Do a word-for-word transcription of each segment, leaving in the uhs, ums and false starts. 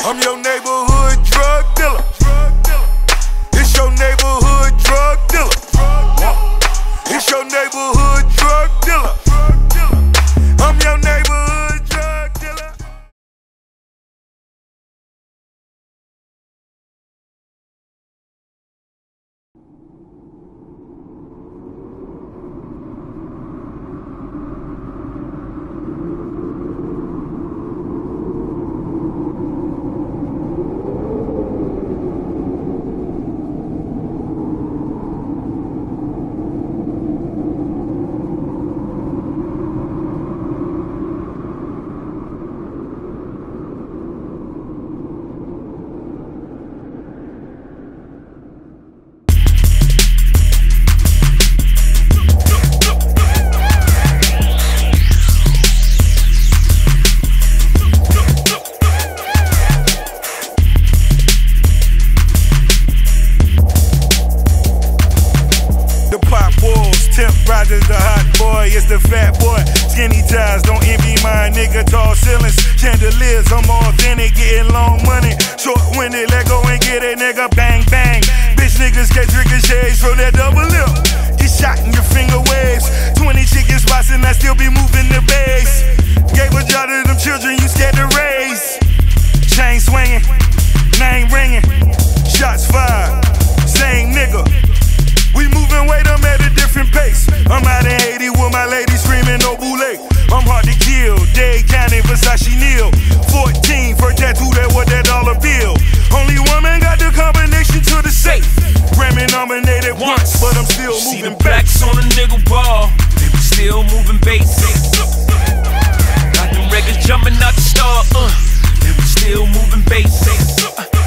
I'm your neighborhood drug dealer. It's your neighborhood drug dealer. It's your neighborhood drug dealer. I'm your neighborhood drug dealer. Rogers the hot boy, it's the fat boy. Skinny ties, don't envy my nigga. Tall ceilings, chandeliers, I'm authentic, getting long money. Short-winded, let go and get it, nigga. Bang, bang. Bitch niggas catch ricochets from that double lip. Get shot in your finger waves. twenty chicken spots and I still be moving the base. Gave a job to them children you scared to raise. Chain swinging, name ringing, shots fired. Same nigga. We moving weight, I'm at a different pace. I'm out in Haiti with my lady screaming no boule. I'm hard to kill, Dade County, Versace Neal. fourteen, first tattoo that was that dollar bill. Only woman got the combination to the safe. Grammy nominated once, but I'm still See moving the blacks on a nigga ball, they was still moving basics. Got them records jumping out the star, uh, they was still moving basics.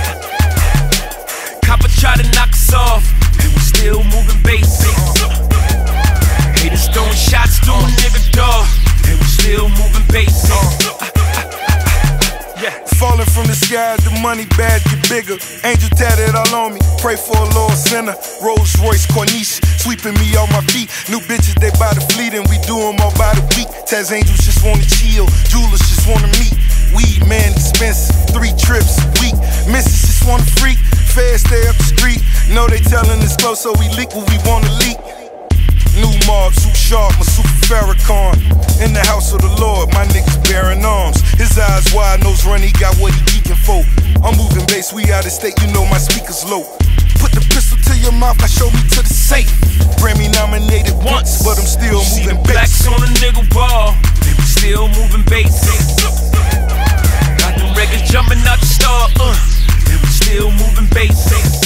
Copper try to knock us off, they was still moving basics. Haters throwing shots to a nigga dog, they was still moving basics. Yeah. Falling from the sky, the money bad get bigger. Angel tatted all on me, pray for a Lord sinner. Rolls Royce Corniche, sweeping me off my feet. New bitches, they by the fleet and we do them all by the week. Taz angels just wanna chill, jewelers just wanna meet. Weed man expensive, three trips a week. Missus just wanna freak, feds stay up the street. Know they telling us close, so we leak what we wanna leak. New mob, suit sharp, my super Farrakhan. In the house of the Lord, my niggas bearing arms. His eyes wide, nose run, he got what he geeking for. I'm moving bass, we out of state, you know my speakers low. Put the pistol to your mouth, now show me to the safe. Grammy nominated once, but I'm still See moving the blacks bass. on a nigga ball, they was still moving basics. Got them records jumping out the star, uh, they was still moving basics.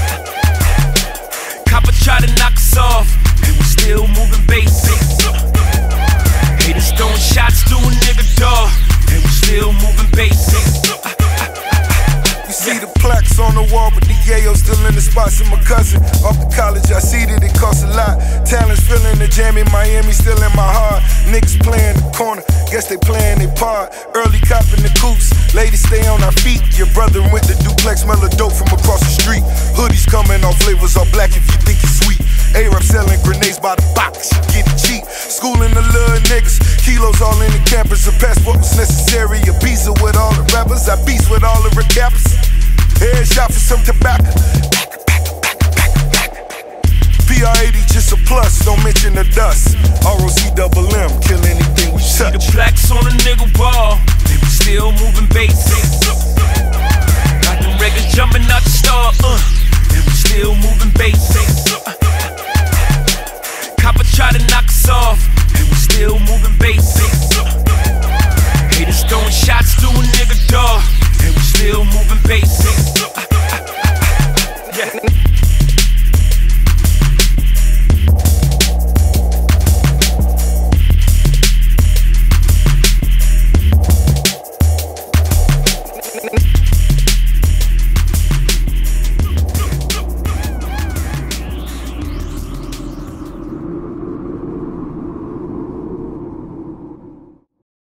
Copper try to knock us off, they was still moving basics. Haters throwing shots to a nigga dog, they was still moving basics. You see the plaques on the wall, but the yayo still in the spots. And my cousin off to college, I see that it costs a lot. Talents filling the jam in Miami, still in my heart. Niggas playing the corner, guess they playing their part. Early copping the coops, ladies stay on our feet. Your brother went to duplex, smell a dope from across the street. Hoodies coming all flavors, all black if you think it's sweet. A-Rap selling grenades by the box, you get it cheap. Schooling the little niggas, kilos all in the campus. A passport was necessary, a visa with all the rappers. I beast with all the recappers. Headshot for some tobacco. P R eighty just a plus, don't mention the dust. R O C double M, kill anything we See touch. the blacks on a nigga ball, they was still moving basics. Got them records jumping out the star, uh, they was still moving basics.